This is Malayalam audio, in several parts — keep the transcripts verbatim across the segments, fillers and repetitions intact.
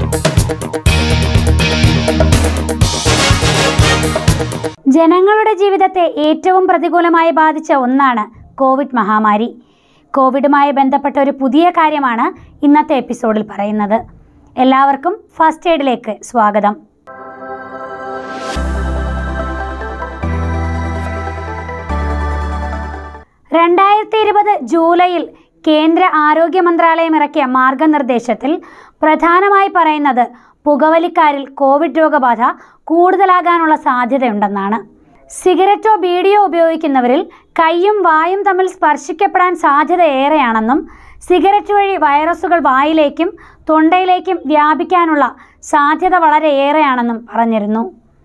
ജനങ്ങളുടെ ജീവിതത്തെ ഏറ്റവും പ്രതികൂലമായി ബാധിച്ച ഒന്നാണ് കോവിഡ് മഹാമാരി. കോവിഡുമായി ബന്ധപ്പെട്ട ഒരു പുതിയ കാര്യമാണ് ഇന്നത്തെ എപ്പിസോഡിൽ പറയുന്നത്. എല്ലാവർക്കും ഫസ്റ്റ് എയ്ഡിലേക്ക് സ്വാഗതം. രണ്ടായിരത്തി ഇരുപത് ജൂലൈയിൽ കേന്ദ്ര ആരോഗ്യ മന്ത്രാലയം ഇറക്കിയ മാർഗനിർദ്ദേശത്തിൽ പ്രധാനമായി പറയുന്നത് പുകവലിക്കാരിൽ കോവിഡ് രോഗബാധ കൂടുതലാകാനുള്ള സാധ്യതയുണ്ടെന്നാണ്. സിഗരറ്റോ ബീഡിയോ ഉപയോഗിക്കുന്നവരിൽ കൈയും വായും തമ്മിൽ സ്പർശിക്കപ്പെടാൻ സാധ്യത ഏറെയാണെന്നും സിഗരറ്റ് വഴി വൈറസുകൾ വായിലേക്കും തൊണ്ടയിലേക്കും വ്യാപിക്കാനുള്ള സാധ്യത വളരെ ഏറെയാണെന്നും പറഞ്ഞിരുന്നു.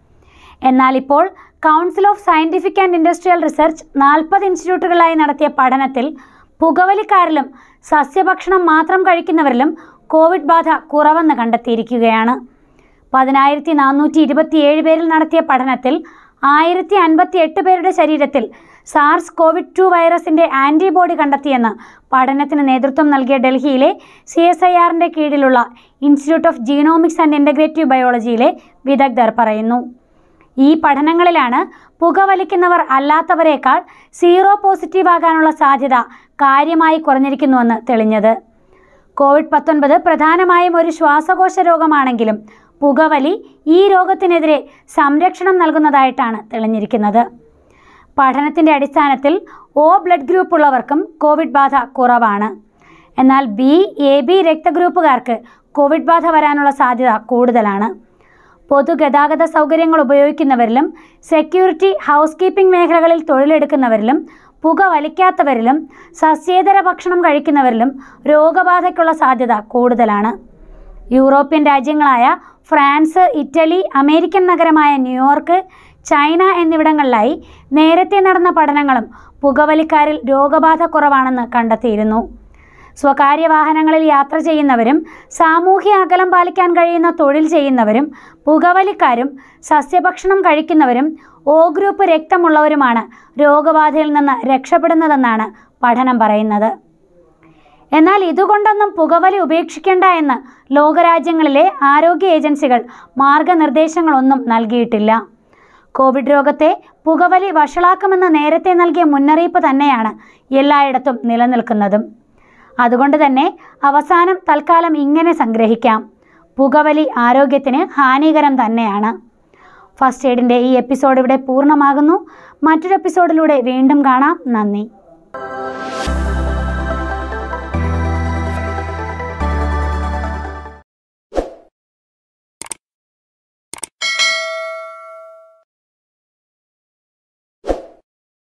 എന്നാൽ ഇപ്പോൾ council of scientific and industrial research നാൽപ്പത് ഇൻസ്റ്റിറ്റ്യൂട്ടുകളായി നടത്തിയ പഠനത്തിൽ പുകവലിക്കാരിലും സസ്യഭക്ഷണം മാത്രം കഴിക്കുന്നവരിലും കോവിഡ് ബാധ കുറവെന്ന് കണ്ടെത്തിയിരിക്കുകയാണ്. പതിനായിരത്തി നാനൂറ്റി ഇരുപത്തിയേഴ് പേരിൽ നടത്തിയ പഠനത്തിൽ ആയിരത്തി അൻപത്തി എട്ട് പേരുടെ ശരീരത്തിൽ സാർസ് കോവിഡ് ടു വൈറസിൻ്റെ ആൻറ്റിബോഡി കണ്ടെത്തിയെന്ന് പഠനത്തിന് നേതൃത്വം നൽകിയ ഡൽഹിയിലെ സി എസ് ഐ ആറിൻ്റെ കീഴിലുള്ള institute of genomics and integrative ബയോളജിയിലെ വിദഗ്ധർ പറയുന്നു. ഈ പഠനങ്ങളിലാണ് പുകവലിക്കുന്നവർ അല്ലാത്തവരേക്കാൾ സീറോ പോസിറ്റീവ് ആകാനുള്ള സാധ്യത കാര്യമായി കുറഞ്ഞിരിക്കുന്നുവെന്ന് തെളിഞ്ഞത്. കോവിഡ് പത്തൊൻപത് പ്രധാനമായും ഒരു ശ്വാസകോശ രോഗമാണെങ്കിലും പുകവലി ഈ രോഗത്തിനെതിരെ സംരക്ഷണം നൽകുന്നതായിട്ടാണ് തെളിഞ്ഞിരിക്കുന്നത്. പഠനത്തിൻ്റെ അടിസ്ഥാനത്തിൽ ഒ ബ്ലഡ് ഗ്രൂപ്പ് ഉള്ളവർക്കും കോവിഡ് ബാധ കുറവാണ്. എന്നാൽ ബി എ ബി രക്തഗ്രൂപ്പുകാർക്ക് കോവിഡ് ബാധ വരാനുള്ള സാധ്യത കൂടുതലാണ്. പൊതുഗതാഗത സൗകര്യങ്ങൾ ഉപയോഗിക്കുന്നവരിലും സെക്യൂരിറ്റി, ഹൗസ് കീപ്പിംഗ് മേഖലകളിൽ തൊഴിലെടുക്കുന്നവരിലും പുകവലിക്കാത്തവരിലും സസ്യേതര ഭക്ഷണം കഴിക്കുന്നവരിലും രോഗബാധയ്ക്കുള്ള സാധ്യത കൂടുതലാണ്. യൂറോപ്യൻ രാജ്യങ്ങളായ ഫ്രാൻസ്, ഇറ്റലി, അമേരിക്കൻ നഗരമായ ന്യൂയോർക്ക്, ചൈന എന്നിവിടങ്ങളിലായി നേരത്തെ നടന്ന പഠനങ്ങളും പുകവലിക്കാരിൽ രോഗബാധ കുറവാണെന്ന് കണ്ടെത്തിയിരുന്നു. സ്വകാര്യ വാഹനങ്ങളിൽ യാത്ര ചെയ്യുന്നവരും സാമൂഹ്യ അകലം പാലിക്കാൻ കഴിയുന്ന തൊഴിൽ ചെയ്യുന്നവരും പുകവലിക്കാരും സസ്യഭക്ഷണം കഴിക്കുന്നവരും ഒ ഗ്രൂപ്പ് രക്തമുള്ളവരുമാണ് രോഗബാധയിൽ നിന്ന് രക്ഷപ്പെടുന്നതെന്നാണ് പഠനം പറയുന്നത്. എന്നാൽ ഇതുകൊണ്ടൊന്നും പുകവലി ഉപേക്ഷിക്കേണ്ട എന്ന് ലോകരാജ്യങ്ങളിലെ ആരോഗ്യ ഏജൻസികൾ മാർഗനിർദ്ദേശങ്ങളൊന്നും നൽകിയിട്ടില്ല. കോവിഡ് രോഗത്തെ പുകവലി വഷളാക്കുമെന്ന് നേരത്തെ നൽകിയ മുന്നറിയിപ്പ് തന്നെയാണ് എല്ലായിടത്തും നിലനിൽക്കുന്നതും. അതുകൊണ്ട് തന്നെ അവസാനം തൽക്കാലം ഇങ്ങനെ സംഗ്രഹിക്കാം: പുകവലി ആരോഗ്യത്തിന് ഹാനികരം തന്നെയാണ്. ഫസ്റ്റ് എയ്ഡിൻ്റെ ഈ എപ്പിസോഡ് ഇവിടെ പൂർണ്ണമാകുന്നു. മറ്റൊരു എപ്പിസോഡിലൂടെ വീണ്ടും കാണാം. നന്ദി.